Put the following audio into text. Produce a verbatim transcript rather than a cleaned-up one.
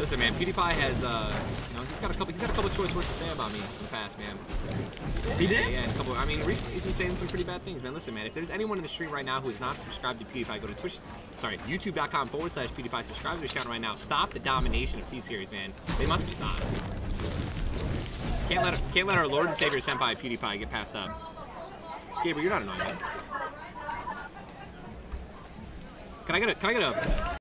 Listen, man, PewDiePie has, uh, you know, he's got a couple, he's got a couple choice words to say about me in the past, man. He did? Yeah, yeah, a couple. I mean, recently he's been saying some pretty bad things, man. Listen, man, if there's anyone in the stream right now who is not subscribed to PewDiePie, go to Twitch, sorry, YouTube.com forward slash PewDiePie. Subscribe to the channel right now. Stop the domination of T-Series, man. They must be stopped. Can't let, can't let our Lord and Savior Senpai PewDiePie get passed up. Gabriel, you're not annoying, man. Can I get a, can I get a...